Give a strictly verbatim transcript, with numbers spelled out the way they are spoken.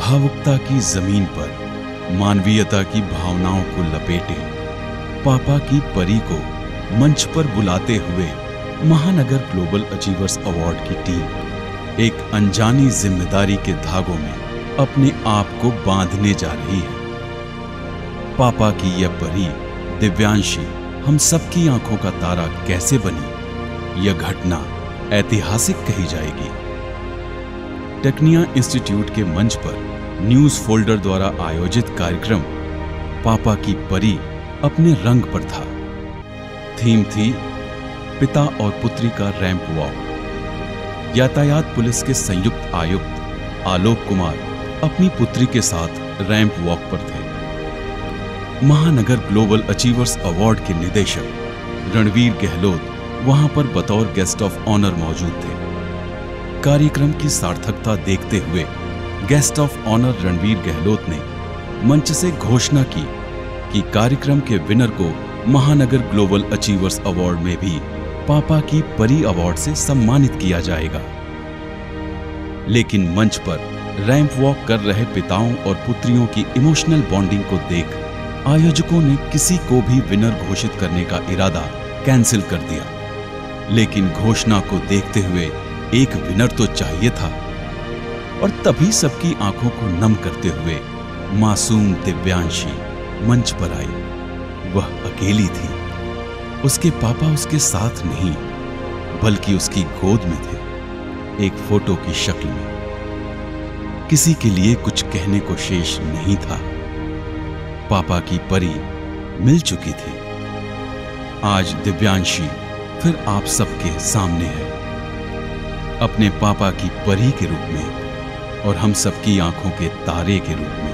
भावुकता की जमीन पर मानवीयता की भावनाओं को लपेटे पापा की परी को मंच पर बुलाते हुए महानगर ग्लोबल अचीवर्स अवार्ड की टीम एक अनजानी जिम्मेदारी के धागों में अपने आप को बांधने जा रही है। पापा की यह परी दिव्यांशी हम सबकी आंखों का तारा कैसे बनी, यह घटना ऐतिहासिक कही जाएगी। टेक्निया इंस्टीट्यूट के मंच पर न्यूज फोल्डर द्वारा आयोजित कार्यक्रम पापा की परी अपने रंग पर था। थीम थी पिता और पुत्री का रैंप वॉक। यातायात पुलिस के संयुक्त आयुक्त आलोक कुमार अपनी पुत्री के साथ रैंप वॉक पर थे। महानगर ग्लोबल अचीवर्स अवार्ड के निदेशक रणवीर गहलोत वहां पर बतौर गेस्ट ऑफ ऑनर मौजूद थे। कार्यक्रम की सार्थकता देखते हुए guest of honour Ranveer Gehlot ने मंच से घोषणा की कि कार्यक्रम के विनर को महानगर ग्लोबल अचीवर्स अवार्ड में भी पापा की परी अवार्ड से सम्मानित किया जाएगा। लेकिन मंच पर रैंप वॉक कर रहे पिताओं और पुत्रियों की इमोशनल बॉन्डिंग को देख आयोजकों ने किसी को भी विनर घोषित करने का इरादा कैंसिल कर दिया। लेकिन घोषणा को देखते हुए एक विनर तो चाहिए था, और तभी सबकी आंखों को नम करते हुए मासूम दिव्यांशी मंच पर आई। वह अकेली थी। उसके पापा उसके साथ नहीं, बल्कि उसकी गोद में थे, एक फोटो की शक्ल में। किसी के लिए कुछ कहने को शेष नहीं था। पापा की परी मिल चुकी थी। आज दिव्यांशी फिर आप सबके सामने है, अपने पापा की परी के रूप में और हम सबकी आंखों के तारे के रूप में।